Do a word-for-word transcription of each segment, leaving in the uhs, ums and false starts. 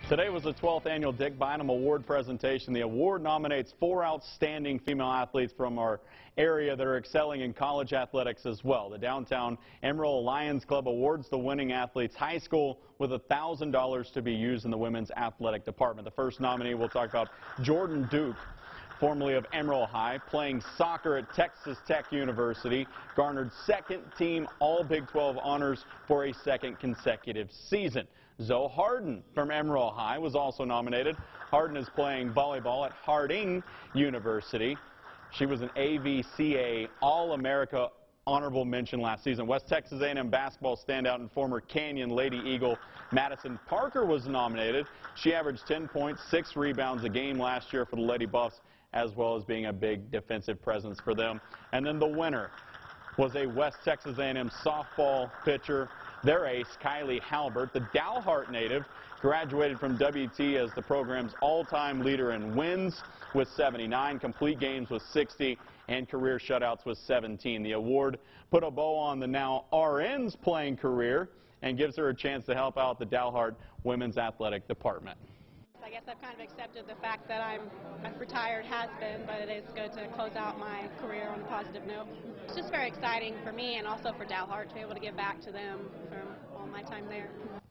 Today was the twelfth annual Dick Bynum Award presentation. The award nominates four outstanding female athletes from our area that are excelling in college athletics as well. The Downtown Emerald Lions Club awards the winning athletes high school with one thousand dollars to be used in the women's athletic department. The first nominee we'll talk about, Jordan Duke, formerly of Emerald High, playing soccer at Texas Tech University, garnered second team All Big twelve honors for a second consecutive season. Zoe Harden from Emerald High was also nominated. Harden is playing volleyball at Harding University. She was an A V C A All-America honorable mention last season. West Texas A and M basketball standout and former Canyon Lady Eagle Madison Parker was nominated. She averaged ten points, six rebounds a game last year for the Lady Buffs, as well as being a big defensive presence for them. And then the winner was a West Texas A and M softball pitcher, their ace, Kylie Halbert. The Dalhart native graduated from W T as the program's all-time leader in wins with seventy-nine, complete games with sixty, and career shutouts with seventeen. The award put a bow on the now R N's playing career and gives her a chance to help out the Dalhart women's athletic department. I guess I've kind of accepted the fact that I'm a retired has-been, but it is good to close out my career on a positive note. It's just very exciting for me and also for Dalhart to be able to give back to them from all my time there.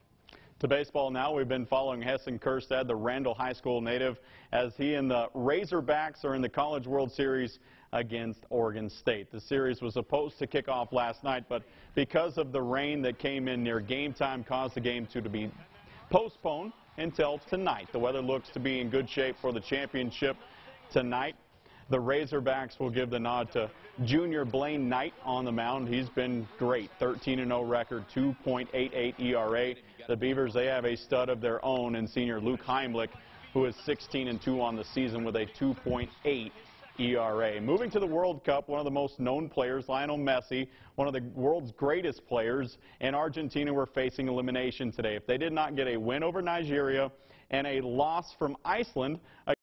To baseball now, we've been following Hessen Kerstad, the Randall High School native, as he and the Razorbacks are in the College World Series against Oregon State. The series was supposed to kick off last night, but because of the rain that came in near game time, caused the game to, to be postponed until tonight. The weather looks to be in good shape for the championship tonight. The Razorbacks will give the nod to junior Blaine Knight on the mound. He's been great. thirteen and oh record, two point eight eight E R A. The Beavers, they have a stud of their own in senior Luke Heimlich, who is sixteen and two on the season with a two point eight E R A. Moving to the World Cup, one of the most known players, Lionel Messi, one of the world's greatest players, and Argentina were facing elimination today. If they did not get a win over Nigeria and a loss from Iceland,